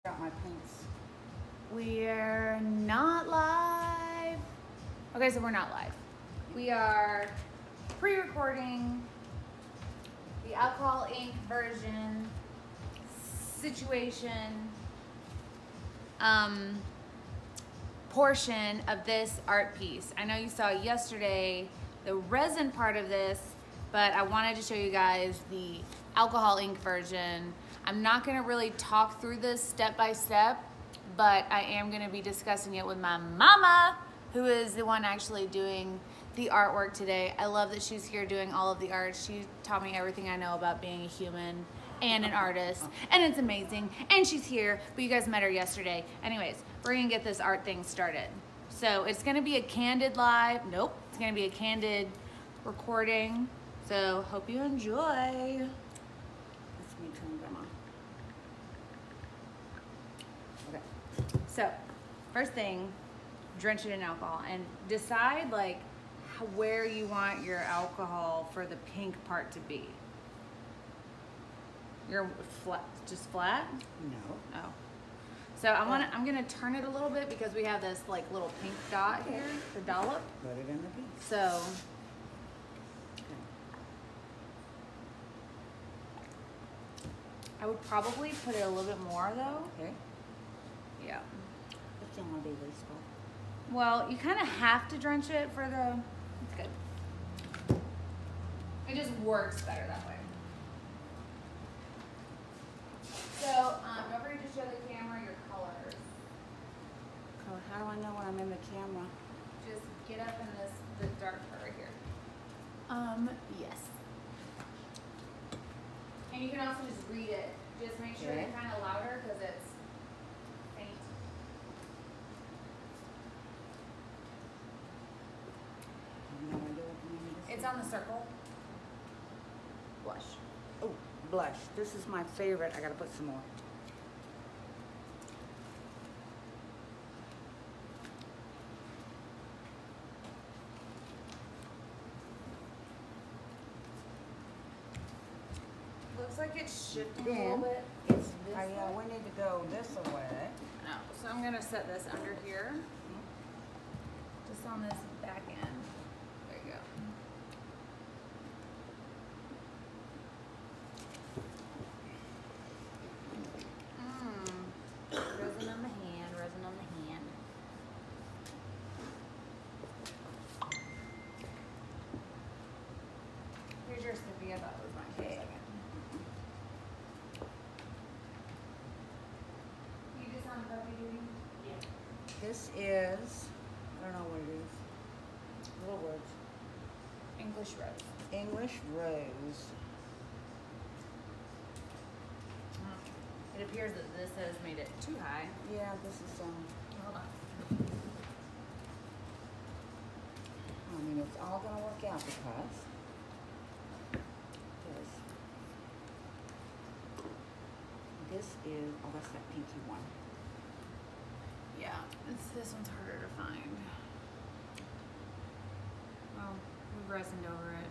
Got my paints. We're not live. Okay, so we're not live. We are pre-recording the Alcohol Inc. version situation portion of this art piece. I know you saw yesterday the resin part of this, but I wanted to show you guys the Alcohol Inc. version. I'm not gonna really talk through this step by step, but I am gonna be discussing it with my mama, who is the one actually doing the artwork today. I love that she's here doing all of the art. She taught me everything I know about being a human and an artist, and it's amazing. And she's here, but you guys met her yesterday. Anyways, we're gonna get this art thing started. So it's gonna be a candid live. Nope, it's gonna be a candid recording. So hope you enjoy. That's me too, Grandma. Okay. So, first thing, drench it in alcohol and decide like where you want your alcohol for the pink part to be. You're flat, just flat? No. Oh. So I'm gonna turn it a little bit because we have this like little pink dot here, the dollop. Put it in the piece. So I would probably put it a little bit more though. Okay. Yeah. It's on my daily spot. Well, you kind of have to drench it for the. It's good. It just works better that way. So don't forget to show the camera your colors. Oh, how do I know when I'm in the camera? Just get up in the dark part right here. Yes. And you can also just read it. Just make sure Okay. you're kind of louder because it's faint. I have no idea what the name of this It's is. on the circle. Blush. Oh, blush. This is my favorite. I gotta put some more. Looks like it's shifting a Then little bit. it's This yeah, way? we need to go this way. No, so I'm gonna set this under here. Just on this back end. There you go. Resin on the hand, resin on the hand. Here's your snippy, I thought it was mine for a second. You just on puppy duty? Yeah. This is, I don't know what it is. Little words. English rose. English rose. It appears that this has made it too high. Yeah, this is Hold on. I mean, it's all gonna work out because this is, oh, that's that pinky one. Yeah, this one's harder to find. Well, we've resined over it.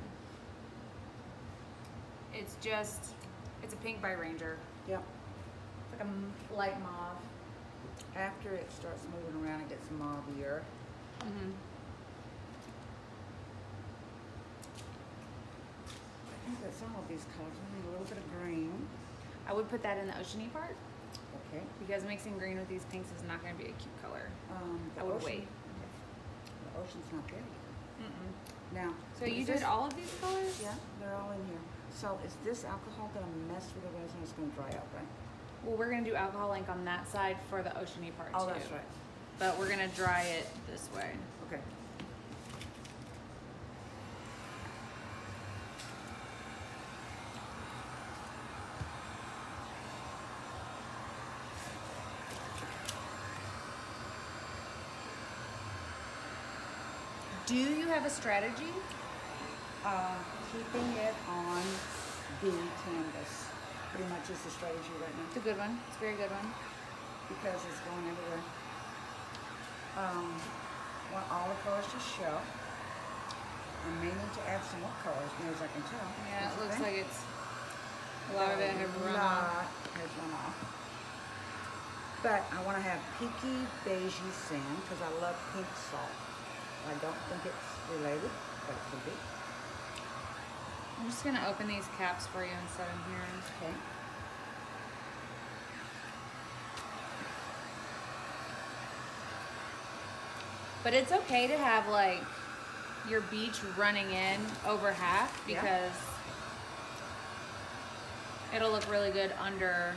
It's a pink by Ranger. Yep. It's like a light mauve. After it starts moving around, it gets mauvier. Mm-hmm. I think that's all of these colors. We need a little bit of green. I would put that in the oceany part Okay. because mixing green with these pinks is not going to be a cute color. The I would ocean- wait. The ocean's not there yet. Mm-mm. Now. So you is did this- all of these colors? Yeah, they're all in here. So is this alcohol gonna mess with the resin? It's gonna dry out, right? Well, we're going to do alcohol ink on that side for the oceany part Oh, too. that's right. But we're going to dry it this way. Okay. Do you have a strategy? Keeping it on the canvas pretty much is the strategy right now It's a good one. It's a very good one. because it's going everywhere. Want all the colors to show. I may need to add some more colors, near as I can tell. Yeah, it Don't you looks think? like it's a lot of it have run off. Has run off. But I want to have peaky beigey sand because I love pink salt. I don't think it's related, but it could be. I'm just gonna open these caps for you and set them here. Okay. But it's okay to have like your beach running in over half because it'll look really good under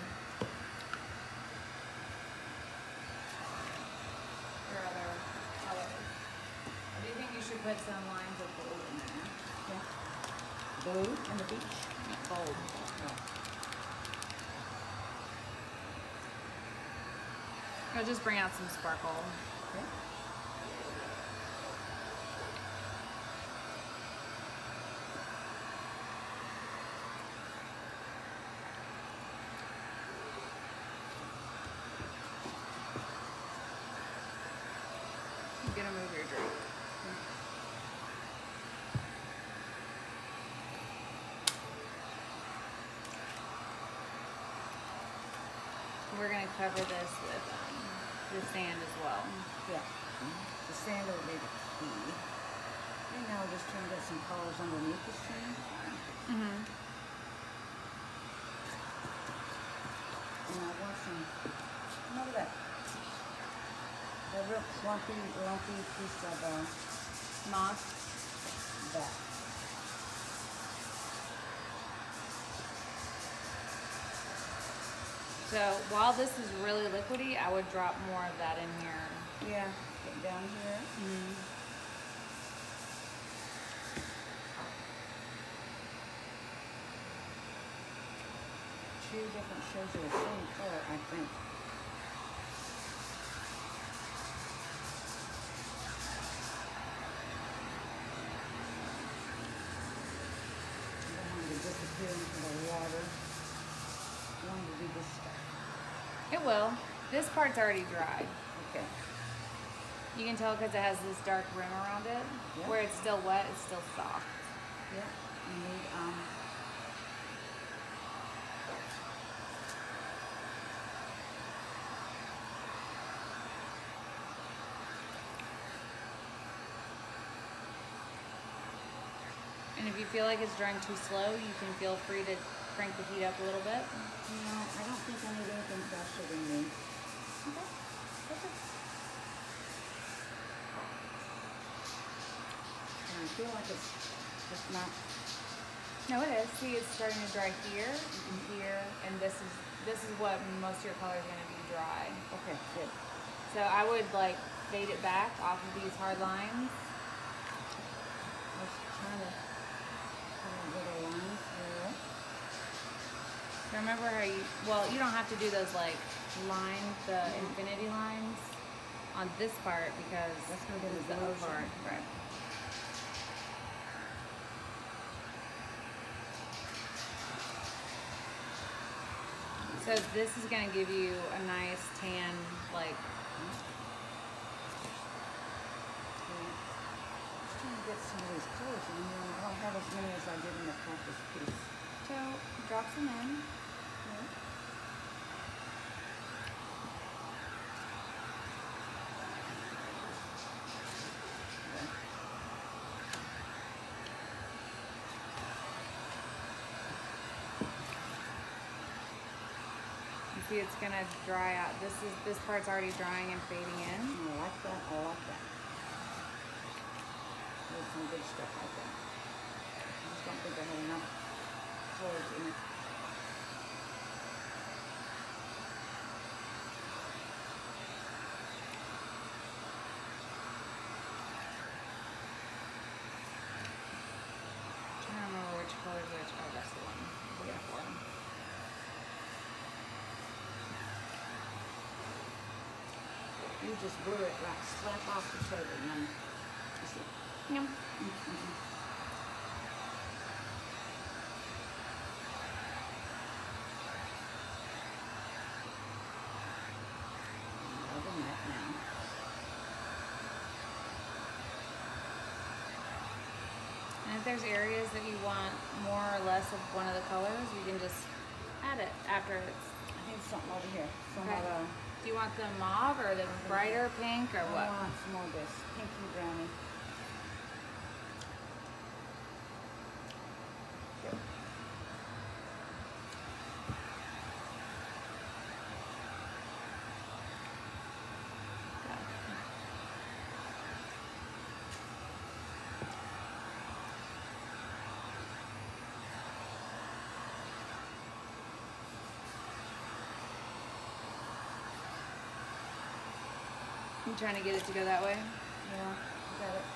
your other colors. I do think you should put some lines of gold in there. Yeah. Blue and the beach. Gold. It'll just bring out some sparkle. Okay. I'm gonna move your drink. We're gonna cover this with the sand as well. Yeah. The sand will be the key. And now we're just trying to get some colors underneath the sand. Mm-hmm. And I want some, look at that. A real clumpy, lumpy piece of Moss. that. So while this is really liquidy, I would drop more of that in here. Yeah, get down here. Mm-hmm. Two different shades of the same color, I think. I don't want it to disappear into the water. I want it to do this stuff. It will. This part's already dry. Okay. You can tell because it has this dark rim around it. Yeah. Where it's still wet, it's still soft. Yeah. You need And if you feel like it's drying too slow, you can feel free to crank the heat up a little bit. no, I don't think I need anything faster than me. Okay. Perfect. And I feel like it's just not. No, it is. See, it's starting to dry here and here, and this is what most of your color is going to be dry. Okay, good. So I would like fade it back off of these hard lines. I was trying to put a little line through. Remember how you don't have to do those like lines, the infinity lines on this part because That's gonna be it's the the blue O part. part. Right. So this is going to give you a nice tan, like, Just trying to get some of these colors in here, and I don't have as many as I did in the practice piece. so drop some in. You see it's going to dry out. This part's already drying and fading in. I like that. I like that. There's some good stuff like that. I just don't think I have enough colors in it. I'm trying to remember which color is which. Oh, that's the one. I'm looking for. You just blew it like slap off the table, man. You see? Yeah. Loving that now. And if there's areas that you want more or less of one of the colors, you can just add it after it's I need something over here. Some Okay. of the Do you want the mauve or the brighter pink or I what? want some more of this pinky brownie. Yep. You trying to get it to go that way? Yeah, got it.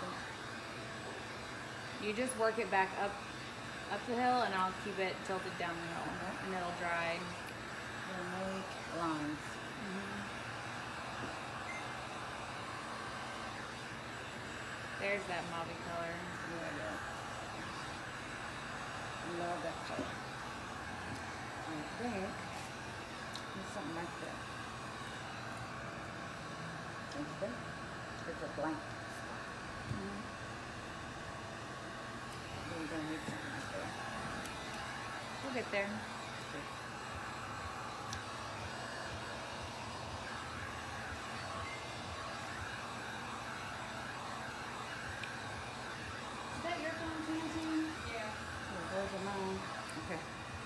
You just work it back up the hill, and I'll keep it tilted down the hill, and it'll dry. We'll make lines. There's that mauve color. Yeah, I love that color. I think it's something like that. It's a blank. We're gonna need something like that. We'll get there. Is that your phone, Francine? Yeah. Those are mine. Okay.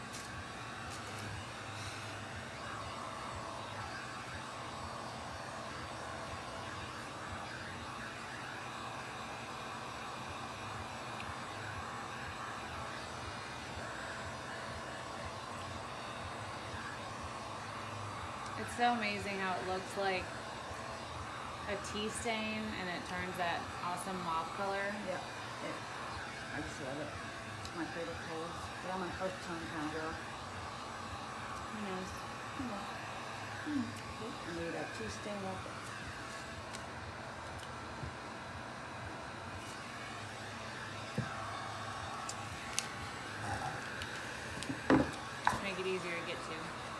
It's so amazing how it looks like a tea stain and it turns that awesome mauve color. Yeah. I just love it. It's my favorite colors. But I'm an earth tone kind of girl. Who knows? I need a tea stain like that. Just make it easier to get to.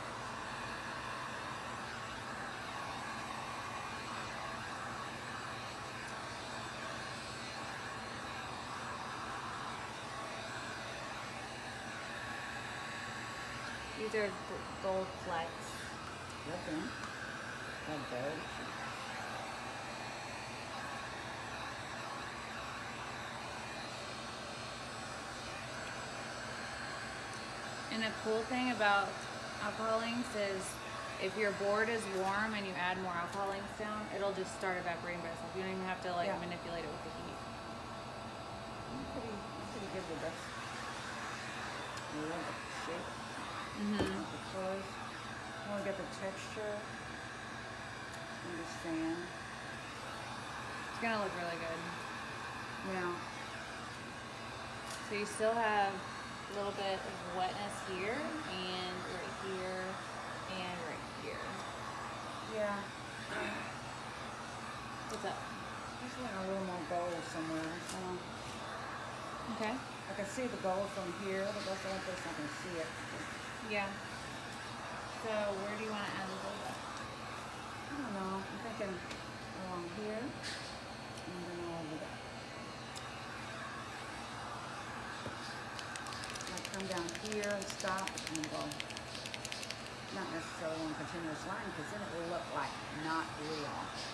These are gold flecks. Okay. Like those. And the cool thing about alcohol inks is if your board is warm and you add more alcohol inks down, it'll just start evaporating by itself. You don't even have to like manipulate it with the heat. I'm pretty good with this. I love the shape. The colors. I want to get the texture. Understand. It's gonna look really good. Yeah. So you still have a little bit of wetness here and right here and right here. Yeah. What's up? Just want a little more gold somewhere. Okay. I can see the gold from here, but that's the only place I can see it. Yeah. So where do you want to add the gold? I don't know. I'm thinking along here and then all over there. I'll come down here and stop and go. Not necessarily on a continuous line because then it will look like not real.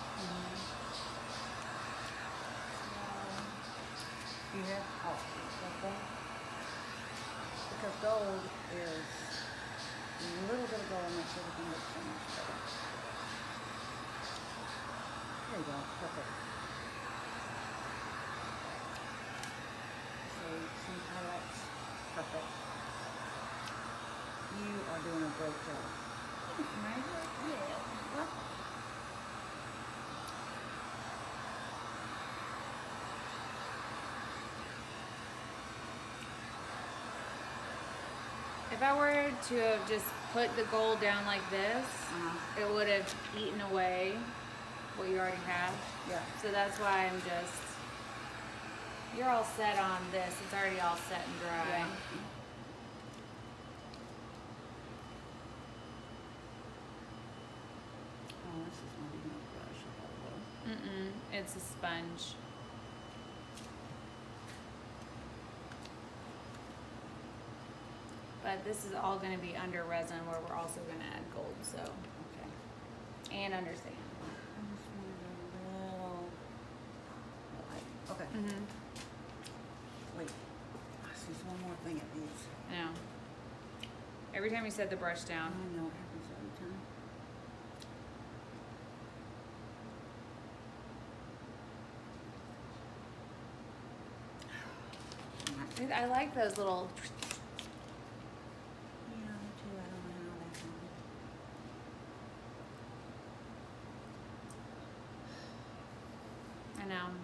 You have okay. Because gold is a little bit of gold makes everything look so much better. There you go, perfect. So some highlights, perfect. You are doing a great job. Yeah. If I were to have just put the gold down like this, it would have eaten away what you already have. Yeah. So that's why I'm just, you're all set on this. It's already all set and dry. Yeah. Oh, this is not even a brush. It's a sponge. But this is all going to be under resin where we're also going to add gold, so. Okay. and understand. I just wanted a little light. Okay. Wait. There's one more thing it needs. I know. Every time you set the brush down. I know, it happens every time. I like those little. Yeah, me too. I don't know how that happened. I know.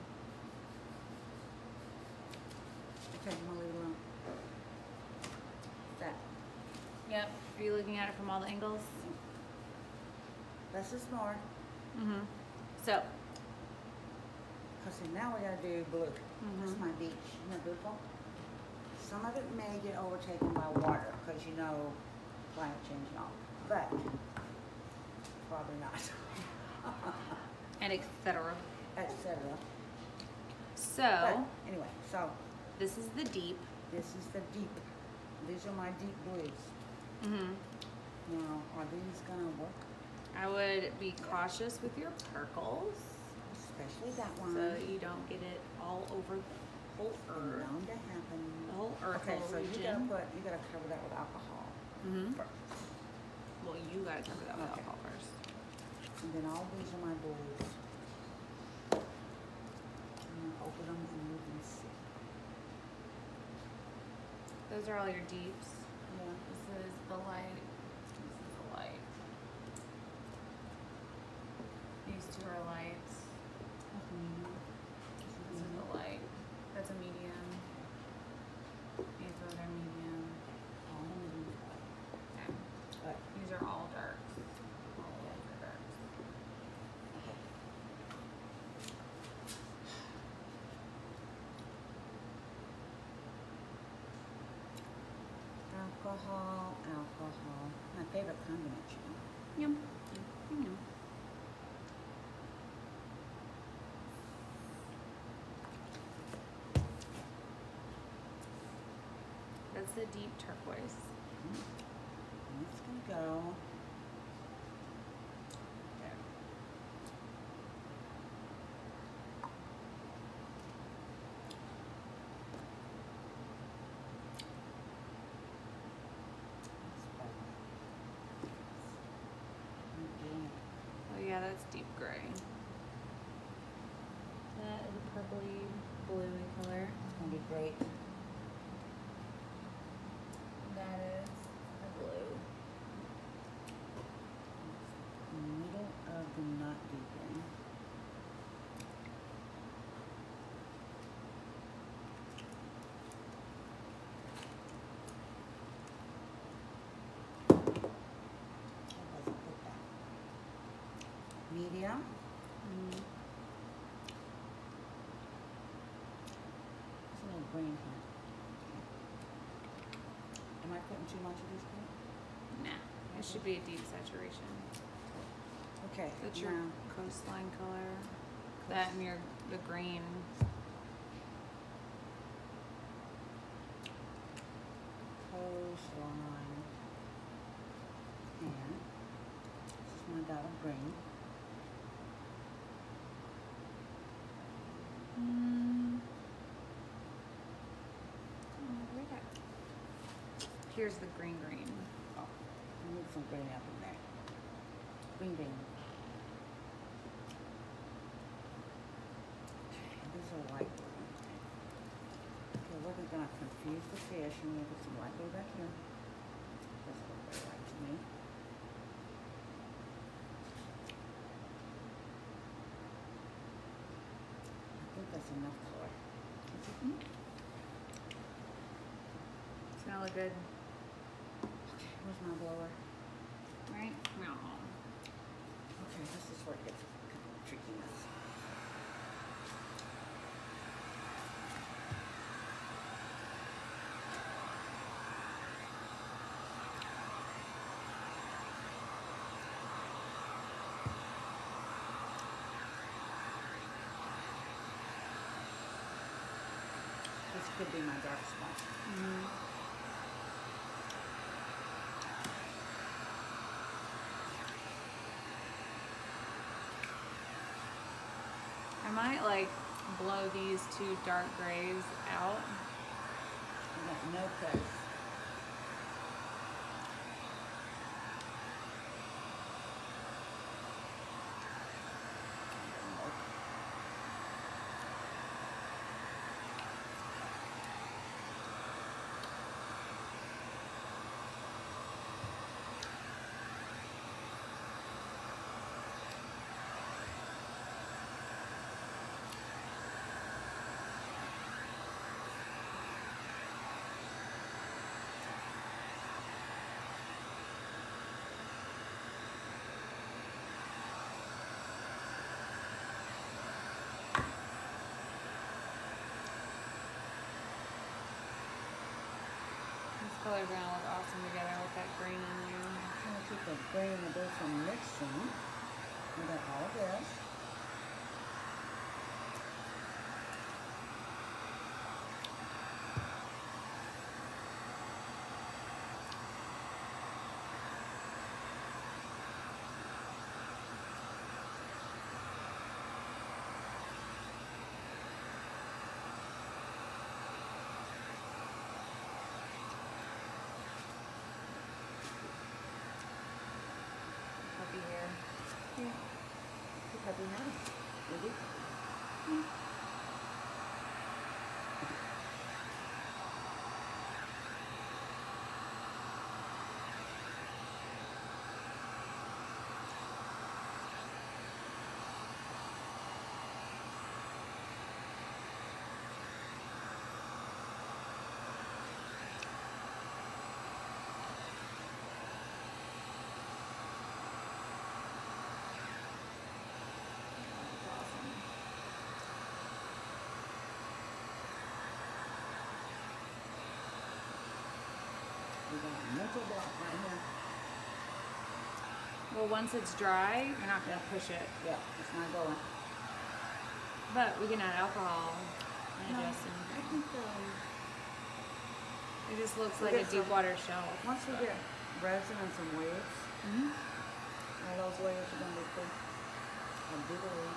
Okay, I'm gonna leave it alone. That. Yep. Are you looking at it from all the angles? Less is more. So. Because see, now we gotta do blue. This is my beach. Isn't that beautiful? Some of it may get overtaken by water because you know climate change and all. But probably not. And etc. Etc. So. But anyway, so This is the deep. this is the deep. These are my deep blues. Now, are these gonna work? I would be cautious with your purples, Especially that one. so you don't get it all over the whole It's earth. known to happen. The whole earth Okay, so region. you gotta cover that with alcohol first. Well, you gotta cover that with Okay. alcohol first. And then all these are my blues. I'm gonna open them and you can see. Those are all your deeps. Yeah. This is the light. This is the light. These two are lights. That's medium. This is the light. That's a medium. These ones are medium. All medium. Okay. But, These are all darks. All of those are darks. okay. Alcohol, alcohol. My favorite combination. Yum. Yum. That's the deep turquoise. And it's gonna go. There. Oh yeah, that's deep gray. That is a purpley bluey color. It's gonna be great. That is a blue. Middle of the knot deepen. Medium. It's a little green here. Am I putting too much of this green? Nah, it should be a deep saturation. Okay. That's your now, coastline color. That and the green. coastline. And this is my dot of green. Here's the green. Oh, I need some green up in there. Green. These are light blue. Okay, we're gonna confuse the fish and we'll put some light blue back here. That's a little very light to me. I think that's enough color. It's gonna look good, Okay, where's my blower? right? No. Okay, this is where it gets trickiness. This could be my dark spot. I might like blow these two dark grays out. I got no place. These colors are gonna look awesome together with that green in there. I'm trying to keep the green and do some mixing. We got all this. Puppy hair. Yeah. Keep happy now. Ready? We got a mental block right here. Well, once it's dry, you're not gonna push it. Yeah, it's not going. But we can add alcohol and No, adjust I anything. think It just looks we like a get deep some- water shelf. once we get resin and some waves, Mm-hmm. all those waves are gonna be cool. A big wave.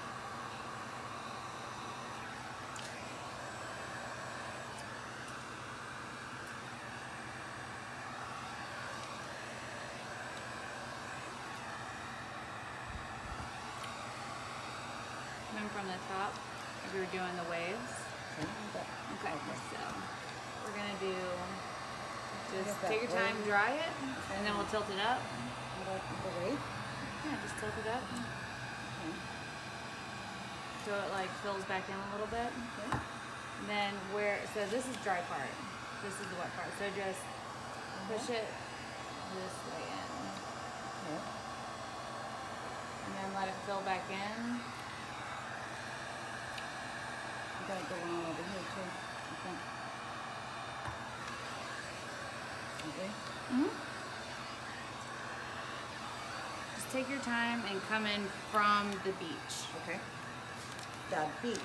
Coming from the top, if you were doing the waves. Okay, so we're gonna do, just take your time, dry it, and then we'll tilt it up. What about the wave? Yeah, just tilt it up Okay. so it like fills back in a little bit. Okay. And then so this is dry part, this is the wet part. So just push it this way in, Okay. and then let it fill back in. You gotta go on over here too, I think. Okay. Mm-hmm. Just take your time and come in from the beach. Okay. The beach.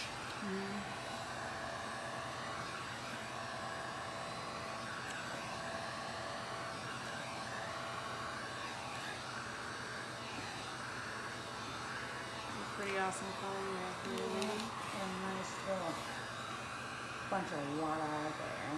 Pretty awesome color right here. A nice little bunch of water out there.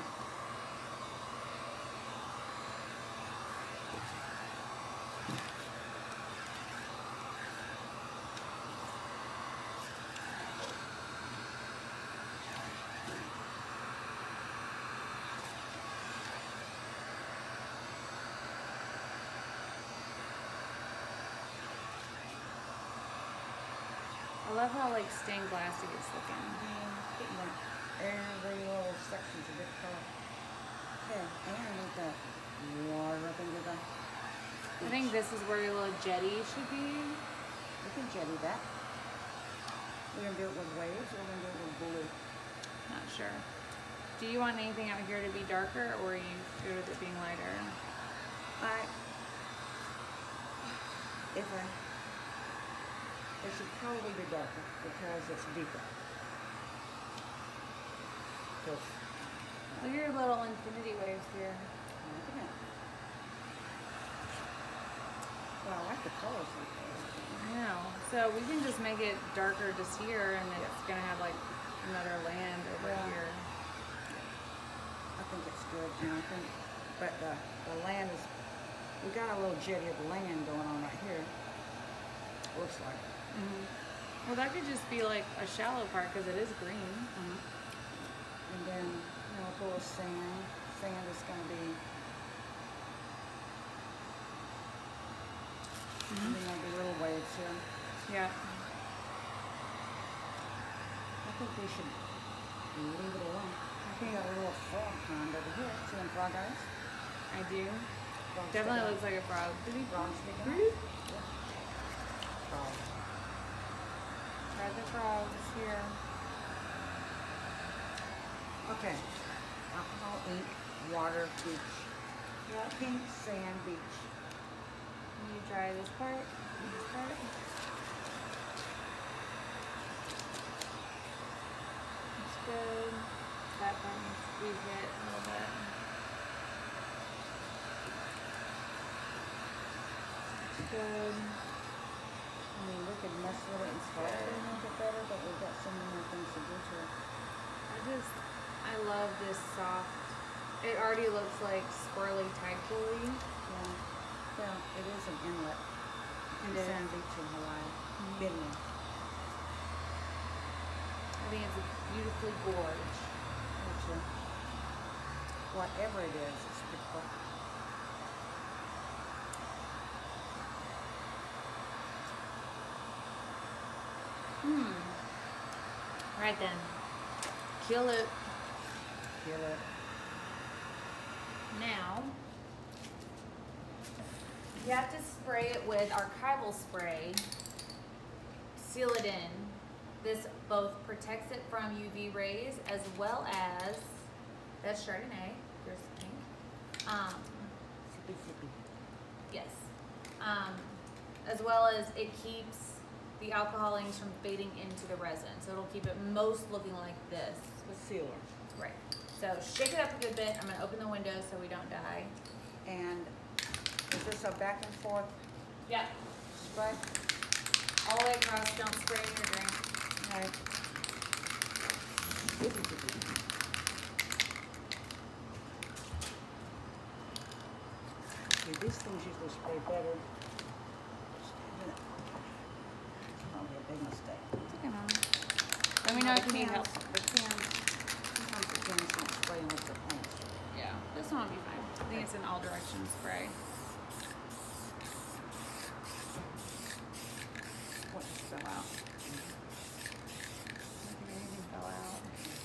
I love how like stained glassy it's looking. Getting that every little section's a different color. Okay, and with that water up into the I think this is where your little jetty should be. we can jetty that. We're gonna do it with waves or we're gonna do it with blue. Not sure. Do you want anything out here to be darker, or are you good with it being lighter? It should probably be darker because it's deeper. Because Look at your little infinity waves here. look at that. Well, I like the colors like that. I know. So we can just make it darker just here, and it's gonna have like another land over Yeah. here. I think it's good, and I think, but the land is, we got a little jetty of land going on right here. Looks like. Well, that could just be like a shallow part because it is green. And then, you know, full of sand. Sand is going to be, and then there'll be little waves here. Yeah. I think we should leave it alone. I think got a little frog pond over here. See them frog eyes? I do. Frogs Definitely sticking looks like a frog. Frogs sticking out. Yeah. Frogs. Try the frogs here. Okay. Alcohol, ink, water, beach. Yep. Pink sand beach. You try this part. This part. It's good. That part needs to be hit a little bit. It's good. I mean, we could mess with it and sculpt it a little bit better, but we've got so many more things to do to it. I love this soft. It already looks like swirly tide pooly. Yeah. Well, it is an inlet. It is. Sand beach in Hawaii. Bidney. I think it's beautifully gorge. Whatever it is, it's beautiful. Right then. Kill it. Feel it. Now, you have to spray it with archival spray. Seal it in. This both protects it from UV rays as well as, that's Chardonnay, here's the pink. Sippy, sippy. Yes. As well as it keeps the alcohol inks from fading into the resin. So it'll keep it most looking like this. The sealer. Right. So shake it up a good bit. I'm gonna open the window so we don't die. And is this a back and forth Yep. spray? All the way across, don't spray in your drink. Right. Sippy, sippy. Okay, these things usually spray better. Probably a big mistake. It's okay, Mom. Let me know if you need help. The cans, sometimes the cans don't spray with the paint. Yeah, this one will be fine. I think it's an all direction spray. What just fell out? I don't think anything fell out.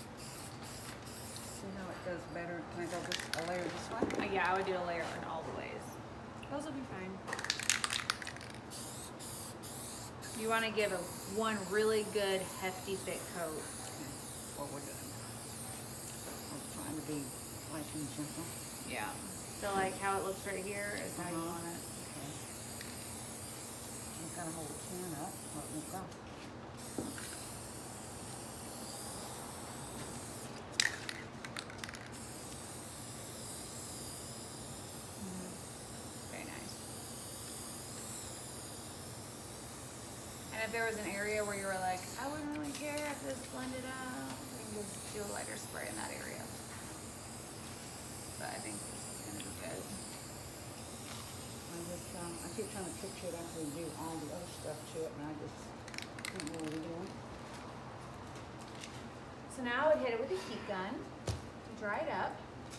See how it goes better? Can I go just a layer this way? Yeah, I would do a layer in all the ways. Those will be fine. You want to give it one really good, hefty, thick coat. Okay, what we're doing. We're trying to be light and gentle. Yeah. So like how it looks right here is how you want it. Okay. I've got to hold the can up. Let me go. Very nice. And if there was an area where you were like, I wouldn't really care if this blended out, we can just do a lighter spray in that area. But I think this is gonna be good. I keep trying to picture it after we do all the other stuff to it, and I just don't know what we're doing. So now I would hit it with a heat gun to dry it up.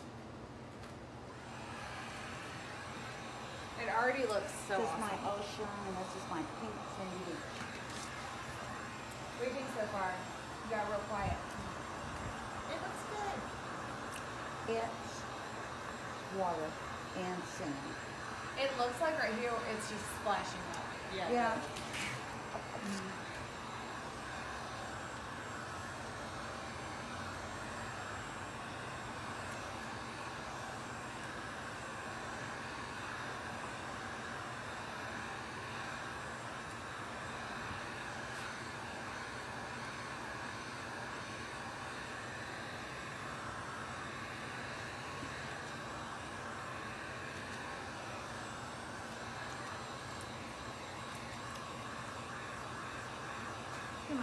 It already looks so This is awesome. my ocean, and this is my pink sandy beach. What do you think so far? You got real quiet. It looks good. It's water and sand. It looks like right here it's just splashing up. Yeah.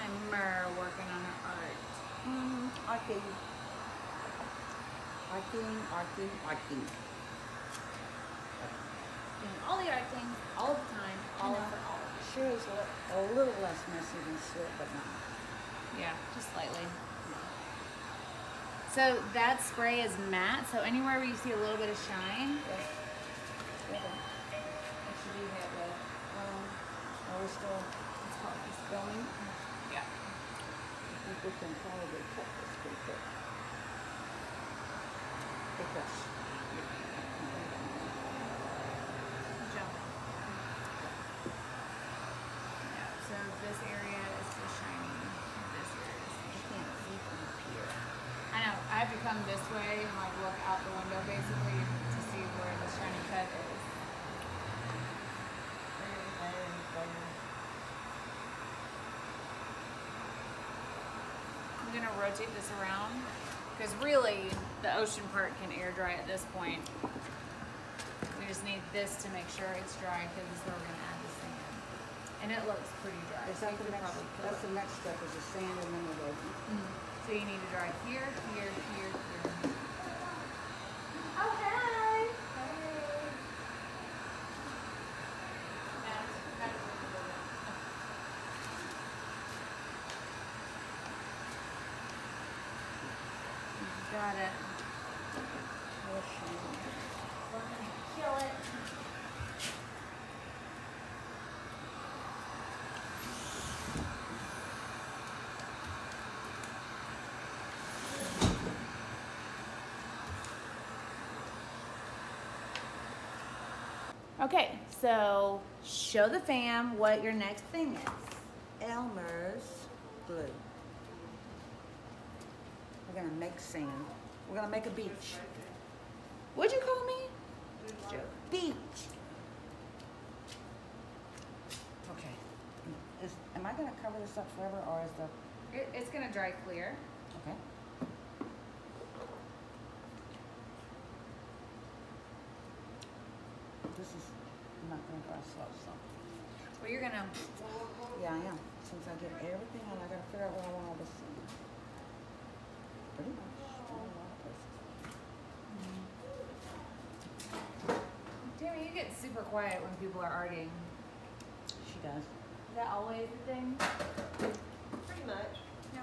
and Mer working on her art. Arting. Arting. Doing all the art things all the time, all You know, for all. Sure is a little less messy than slip, but not much. Yeah, just slightly. So that spray is matte, so anywhere where you see a little bit of shine, Yes. Okay. it should be hit with. Are we still It's called this. filming? Yeah. I think we can probably cut this pretty quick. Because Jump. Yeah, so this area is so shiny. This area is so I shiny. can't see from up here. I know. I have to come this way and like look out the window basically to see where the shiny cut is. I'm gonna rotate this around because really the ocean part can air dry at this point. We just need this to make sure it's dry because this is where we're gonna add the sand. And it looks pretty dry. Is that You the could next? probably kill That's it. the next step. Is the sand and then the road. So you need to dry here, here, here, here. Oh, hey! Got it. Real shiny. We're gonna kill it. Okay, so show the fam what your next thing is. Elmer's glue. We're gonna make sand. We're gonna make a beach. What'd you call me? Joke. Beach. Okay. Am I gonna cover this up forever, or is the It's gonna dry clear. okay? This is not gonna dry slow, so Well, you're gonna. yeah, I am. Since I did everything, and I gotta figure out where I want all this. Pretty much. In a lot of places. Tammy, you get super quiet when people are arting. She does. Is that always the thing? Pretty much. Yeah.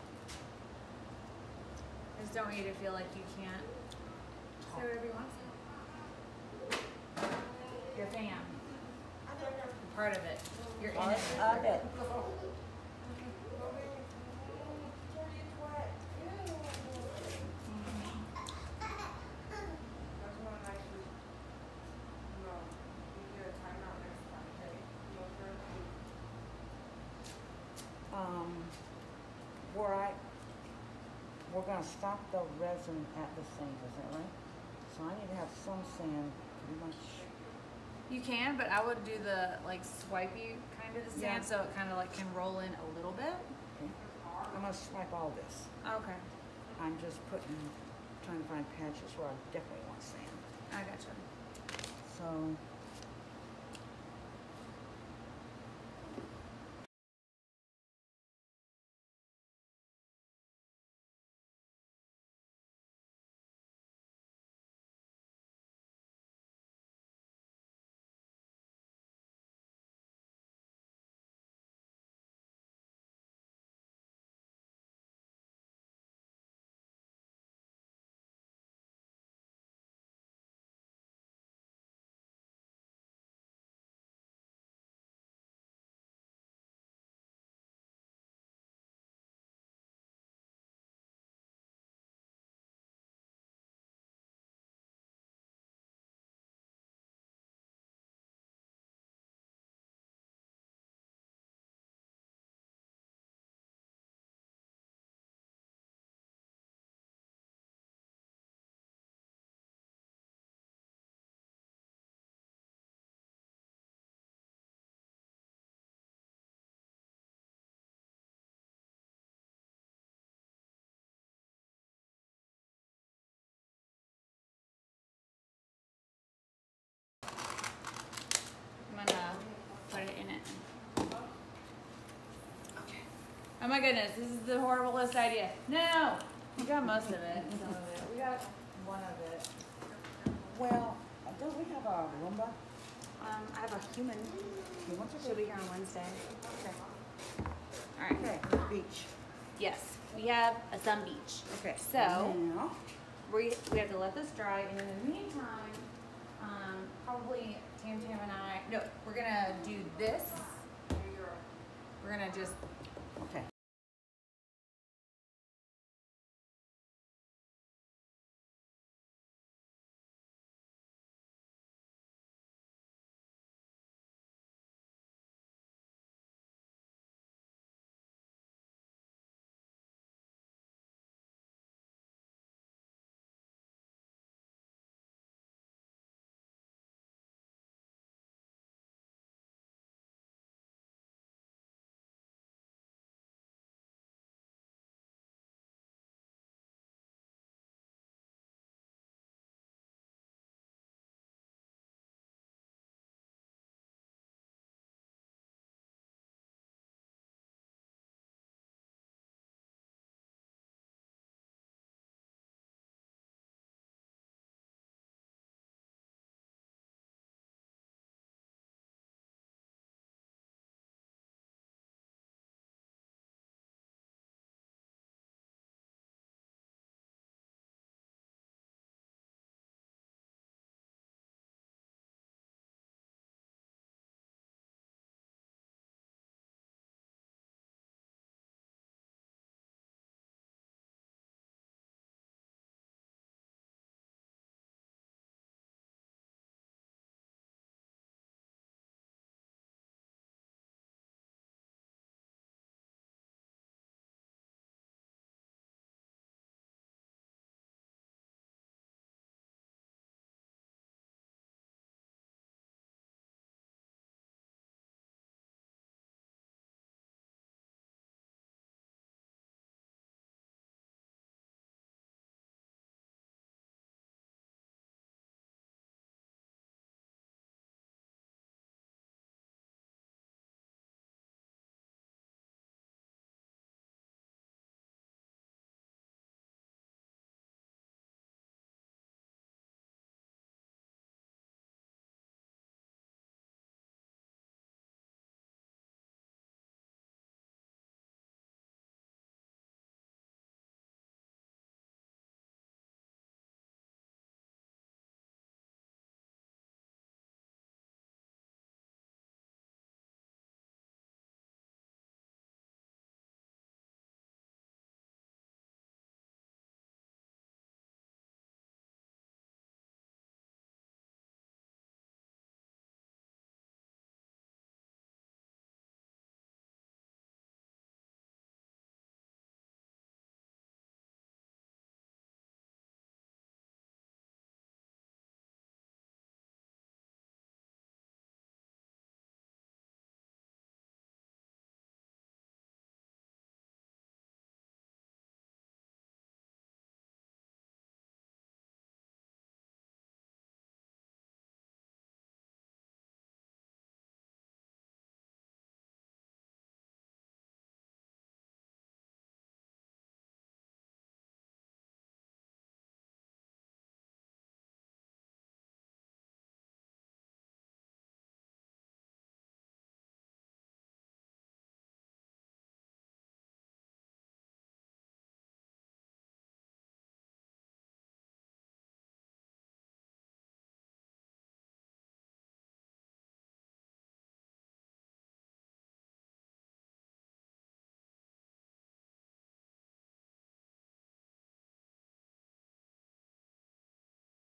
I just don't want you to feel like you can't say whatever you want to say. You're a fan. You're part of it. You're in it. I bet. We're gonna stop the resin at the sink, is that right? So I need to have some sand, pretty much. You can, but I would do the like swipey kind of the sand, Yeah. so it kind of like can roll in a little bit. Okay. I'm gonna swipe all this. Okay, I'm just trying to find patches where I definitely want sand. I gotcha. So Oh my goodness, this is the horriblest idea. No! We got most of it, some of it. We got one of it. Well, do we have a Roomba? I have a human. You want to She'll be here on Wednesday. All right. Okay, beach. Yes, we have a sun beach. Okay. So Now, we have to let this dry, and in the meantime, Probably Tam and I, no, we're gonna do this. We're gonna just okay.